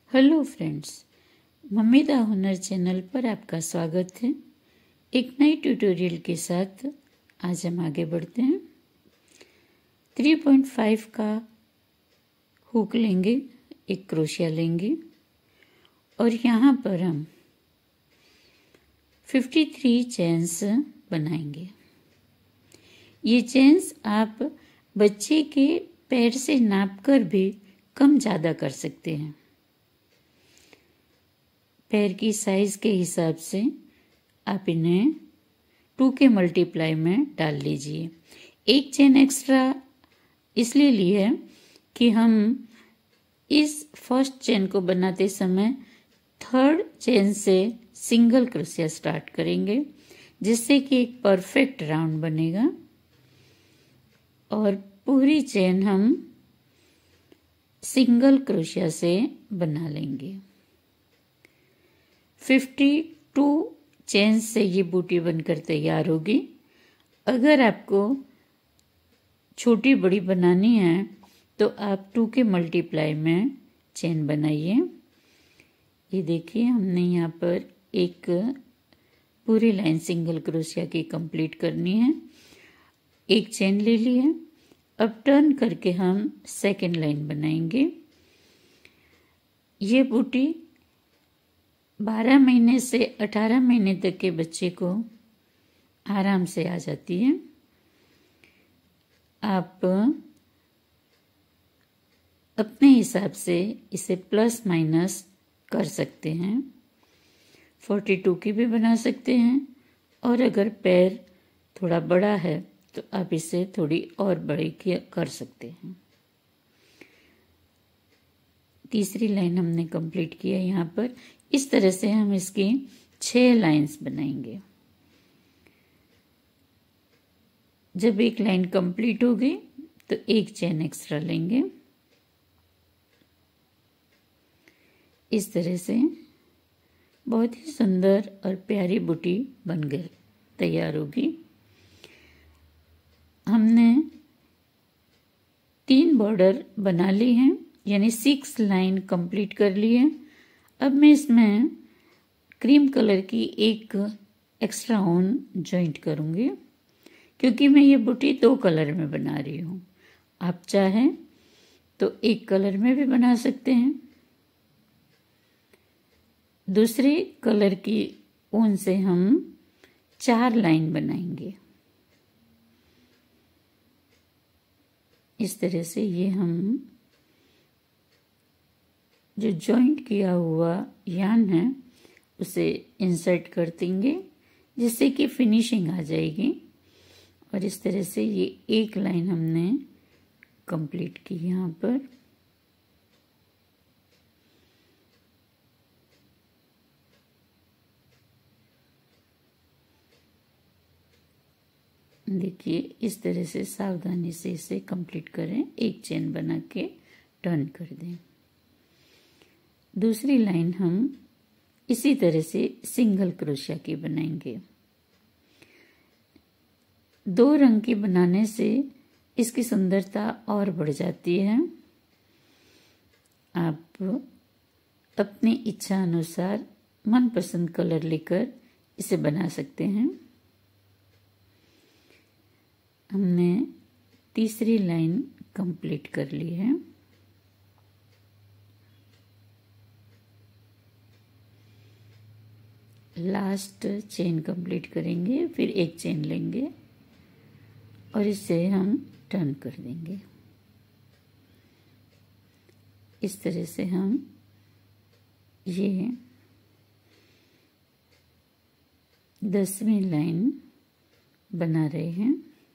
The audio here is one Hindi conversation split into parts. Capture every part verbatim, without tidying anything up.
हेलो फ्रेंड्स, मम्मी दा हुनर चैनल पर आपका स्वागत है। एक नई ट्यूटोरियल के साथ आज हम आगे बढ़ते हैं। थ्री पॉइंट फाइव का हुक लेंगे, एक क्रोशिया लेंगे और यहाँ पर हम फिफ्टी थ्री चेन्स बनाएंगे। ये चेन्स आप बच्चे के पैर से नापकर भी कम ज़्यादा कर सकते हैं। पैर की साइज के हिसाब से आप इन्हें टू के मल्टीप्लाई में डाल लीजिए। एक चेन एक्स्ट्रा इसलिए ली है कि हम इस फर्स्ट चेन को बनाते समय थर्ड चेन से सिंगल क्रोशिया स्टार्ट करेंगे, जिससे कि एक परफेक्ट राउंड बनेगा और पूरी चेन हम सिंगल क्रोशिया से बना लेंगे। फिफ्टी टू चेन से ये बूटी बनकर तैयार होगी। अगर आपको छोटी बड़ी बनानी है तो आप टू के मल्टीप्लाई में चेन बनाइए। ये देखिए, हमने यहाँ पर एक पूरी लाइन सिंगल क्रोशिया की कंप्लीट करनी है। एक चेन ले ली है। अब टर्न करके हम सेकेंड लाइन बनाएंगे। ये बूटी बारह महीने से अठारह महीने तक के बच्चे को आराम से आ जाती है। आप अपने हिसाब से इसे प्लस माइनस कर सकते हैं। फोर्टी टू की भी बना सकते हैं और अगर पैर थोड़ा बड़ा है तो आप इसे थोड़ी और बड़ी कर सकते हैं। तीसरी लाइन हमने कंप्लीट किया। यहाँ पर इस तरह से हम इसकी छह लाइंस बनाएंगे। जब एक लाइन कंप्लीट हो गई तो एक चेन एक्स्ट्रा लेंगे। इस तरह से बहुत ही सुंदर और प्यारी बूटी बन गई तैयार होगी। हमने तीन बॉर्डर बना ली हैं, यानी सिक्स लाइन कंप्लीट कर ली है। अब मैं इसमें क्रीम कलर की एक एक्स्ट्रा ऊन जॉइंट करूंगी, क्योंकि मैं ये बूटी दो कलर में बना रही हूँ। आप चाहें तो एक कलर में भी बना सकते हैं। दूसरे कलर की ऊन से हम चार लाइन बनाएंगे। इस तरह से ये हम जो जॉइंट किया हुआ यान है उसे इंसर्ट कर देंगे, जिससे कि फिनिशिंग आ जाएगी। और इस तरह से ये एक लाइन हमने कंप्लीट की। यहाँ पर देखिए, इस तरह से सावधानी से इसे कंप्लीट करें। एक चेन बना के टर्न कर दें। दूसरी लाइन हम इसी तरह से सिंगल क्रोशिया की बनाएंगे। दो रंग की बनाने से इसकी सुंदरता और बढ़ जाती है। आप अपनी इच्छा अनुसार मनपसंद कलर लेकर इसे बना सकते हैं। हमने तीसरी लाइन कंप्लीट कर ली है। लास्ट चेन कंप्लीट करेंगे, फिर एक चेन लेंगे और इसे हम टर्न कर देंगे। इस तरह से हम ये दसवीं लाइन बना रहे हैं।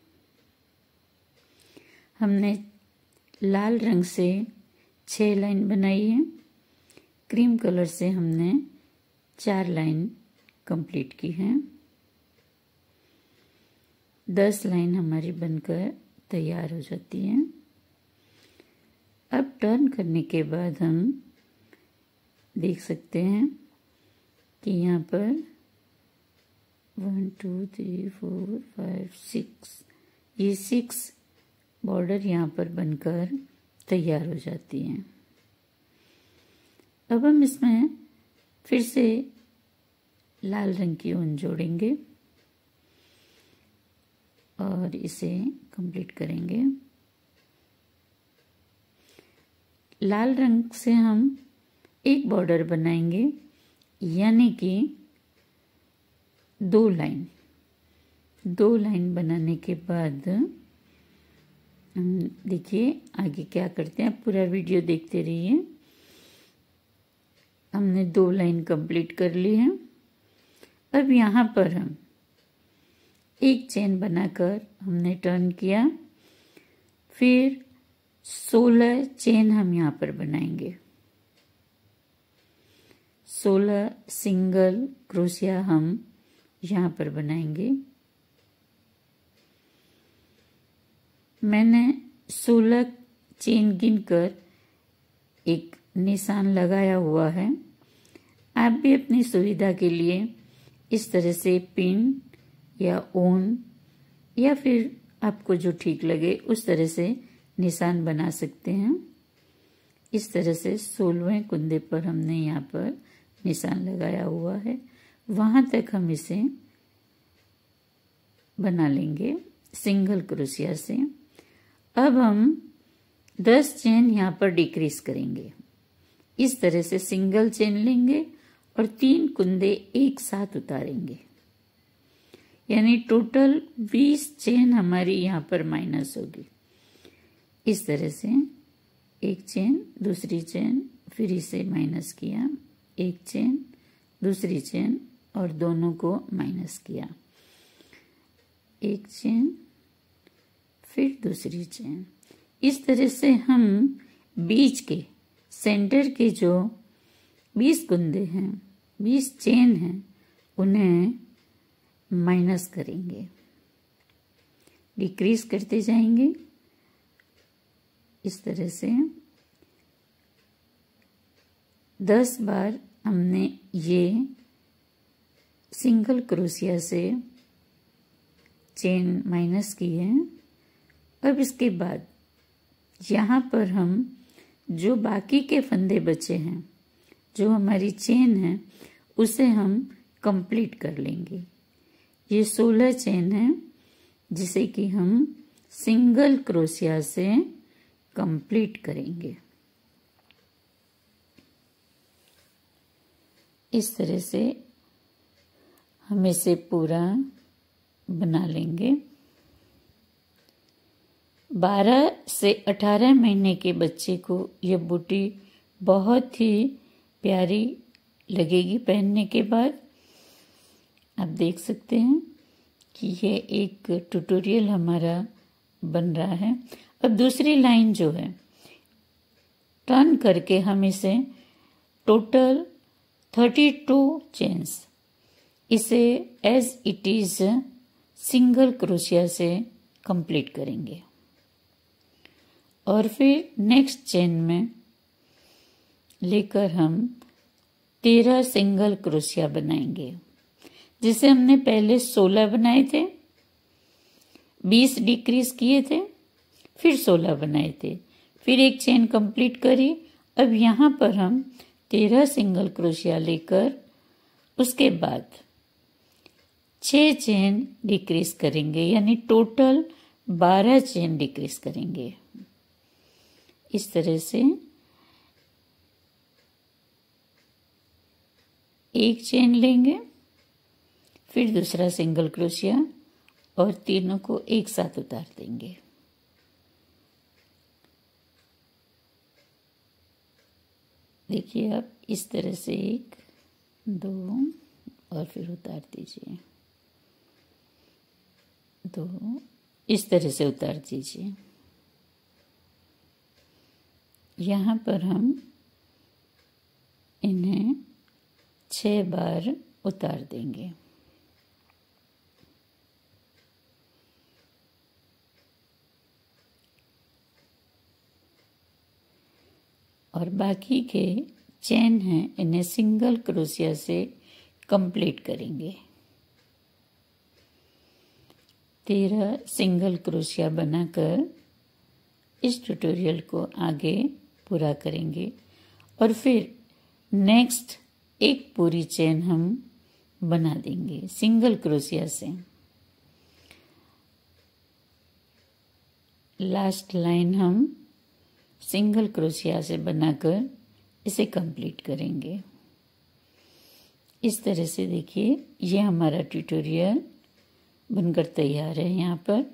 हमने लाल रंग से छह लाइन बनाई है। क्रीम कलर से हमने चार लाइन कंप्लीट की है। दस लाइन हमारी बनकर तैयार हो जाती है। अब टर्न करने के बाद हम देख सकते हैं कि यहाँ पर one two three four five six ये सिक्स बॉर्डर यहाँ पर बनकर तैयार हो जाती हैं। अब हम इसमें फिर से लाल रंग की ऊन जोड़ेंगे और इसे कंप्लीट करेंगे। लाल रंग से हम एक बॉर्डर बनाएंगे, यानी कि दो लाइन दो लाइन बनाने के बाद हम देखिए आगे क्या करते हैं। आप पूरा वीडियो देखते रहिए। हमने दो लाइन कंप्लीट कर ली है। अब यहाँ पर हम एक चेन बनाकर हमने टर्न किया, फिर सोलह चेन हम यहाँ पर बनाएंगे। सोलह सिंगल क्रोशिया हम यहाँ पर बनाएंगे। मैंने सोलह चेन गिनकर एक निशान लगाया हुआ है। आप भी अपनी सुविधा के लिए इस तरह से पिन या ऊन या फिर आपको जो ठीक लगे उस तरह से निशान बना सकते हैं। इस तरह से सोलहवें कुंदे पर हमने यहाँ पर निशान लगाया हुआ है, वहां तक हम इसे बना लेंगे सिंगल क्रोशिया से। अब हम दस चेन यहाँ पर डिक्रीज करेंगे। इस तरह से सिंगल चेन लेंगे और तीन कुंदे एक साथ उतारेंगे, यानी टोटल बीस चेन हमारी यहाँ पर माइनस होगी। इस तरह से एक चेन, दूसरी चेन, फिर इसे माइनस किया, एक चेन, दूसरी चेन और दोनों को माइनस किया, एक चेन, फिर दूसरी चेन। इस तरह से हम बीच के सेंटर के जो बीस कुंदे हैं, बीस चेन हैं, उन्हें माइनस करेंगे, डिक्रीज करते जाएंगे। इस तरह से दस बार हमने ये सिंगल क्रोशिया से चेन माइनस की है। अब इसके बाद यहाँ पर हम जो बाकी के फंदे बचे हैं, जो हमारी चेन है, उसे हम कंप्लीट कर लेंगे। ये सोलह चेन है जिसे कि हम सिंगल क्रोशिया से कंप्लीट करेंगे। इस तरह से हम इसे पूरा बना लेंगे। बारह से अठारह महीने के बच्चे को यह बूटी बहुत ही प्यारी लगेगी पहनने के बाद। आप देख सकते हैं कि ये एक ट्यूटोरियल हमारा बन रहा है। अब दूसरी लाइन जो है, टर्न करके हम इसे टोटल थर्टी टू चेन्स, इसे as it is single crochet से कंप्लीट करेंगे और फिर नेक्स्ट चेन में लेकर हम तेरह सिंगल क्रोशिया बनाएंगे। जिसे हमने पहले सोलह बनाए थे, बीस डिक्रीज किए थे, फिर सोलह बनाए थे, फिर एक चेन कंप्लीट करी। अब यहाँ पर हम तेरह सिंगल क्रोशिया लेकर उसके बाद छह चेन डिक्रीज करेंगे, यानी टोटल बारह चेन डिक्रीज करेंगे। इस तरह से एक चेन लेंगे, फिर दूसरा सिंगल क्रोशिया और तीनों को एक साथ उतार देंगे। देखिए आप इस तरह से एक, दो और फिर उतार दीजिए, दो, इस तरह से उतार दीजिए। यहाँ पर हम इन्हें छह बार उतार देंगे। और बाकी के चेन हैं, इन्हें सिंगल क्रोशिया से कंप्लीट करेंगे। तेरह सिंगल क्रोशिया बनाकर इस ट्यूटोरियल को आगे पूरा करेंगे और फिर नेक्स्ट एक पूरी चेन हम बना देंगे सिंगल क्रोशिया से। लास्ट लाइन हम सिंगल क्रोशिया से बनाकर इसे कंप्लीट करेंगे। इस तरह से देखिए ये हमारा ट्यूटोरियल बनकर तैयार है। यहाँ पर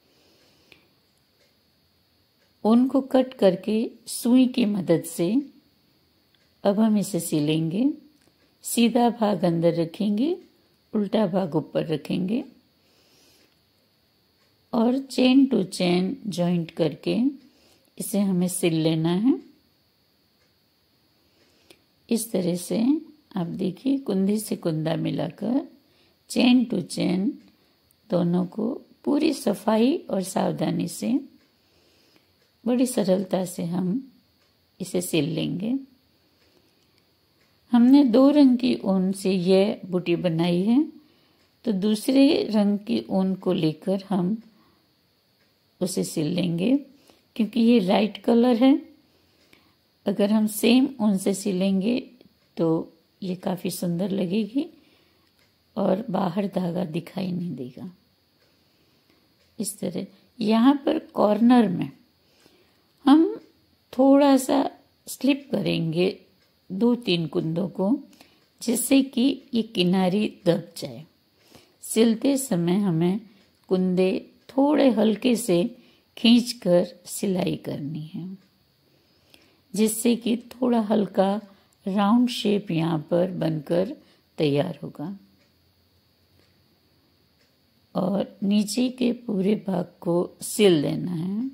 ऊन को कट करके सुई की मदद से अब हम इसे सिलेंगे। सीधा भाग अंदर रखेंगे, उल्टा भाग ऊपर रखेंगे और चेन टू चेन जॉइंट करके इसे हमें सिल लेना है। इस तरह से आप देखिए कुंदी से कुंदा मिलाकर चेन टू चेन दोनों को पूरी सफाई और सावधानी से बड़ी सरलता से हम इसे सिल लेंगे। हमने दो रंग की ऊन से यह बूटी बनाई है, तो दूसरे रंग की ऊन को लेकर हम उसे सिल लेंगे। क्योंकि ये लाइट कलर है, अगर हम सेम ऊन से सिलेंगे तो ये काफ़ी सुंदर लगेगी और बाहर धागा दिखाई नहीं देगा। इस तरह यहाँ पर कॉर्नर में हम थोड़ा सा स्लिप करेंगे दो तीन कुंदों को, जिससे कि ये किनारी दब जाए। सिलते समय हमें कुंदे थोड़े हल्के से खींचकर सिलाई करनी है, जिससे कि थोड़ा हल्का राउंड शेप यहाँ पर बनकर तैयार होगा। और नीचे के पूरे भाग को सिल देना है।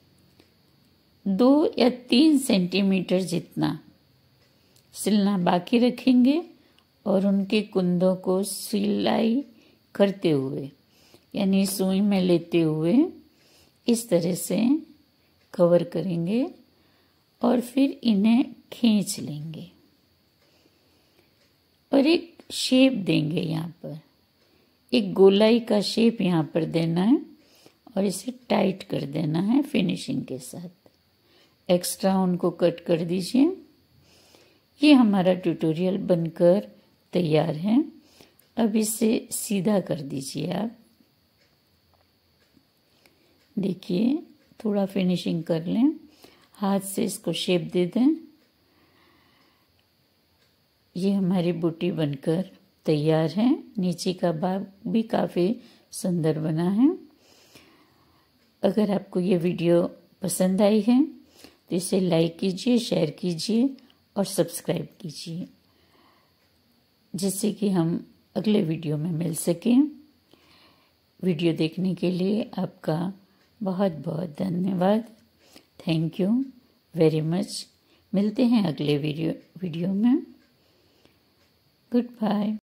दो या तीन सेंटीमीटर जितना सिलना बाकी रखेंगे और उनके कुंदों को सिलाई करते हुए यानी सुई में लेते हुए इस तरह से कवर करेंगे और फिर इन्हें खींच लेंगे और एक शेप देंगे। यहाँ पर एक गोलाई का शेप यहाँ पर देना है और इसे टाइट कर देना है फिनिशिंग के साथ। एक्स्ट्रा उनको कट कर दीजिए। ये हमारा ट्यूटोरियल बनकर तैयार है। अब इसे सीधा कर दीजिए आप। देखिए थोड़ा फिनिशिंग कर लें, हाथ से इसको शेप दे दें। ये हमारी बूटी बनकर तैयार है। नीचे का भाग भी काफ़ी सुंदर बना है। अगर आपको ये वीडियो पसंद आई है तो इसे लाइक कीजिए, शेयर कीजिए और सब्सक्राइब कीजिए, जिससे कि हम अगले वीडियो में मिल सकें। वीडियो देखने के लिए आपका बहुत बहुत धन्यवाद। Thank you very much. मिलते हैं अगले वीडियो वीडियो में। Good bye.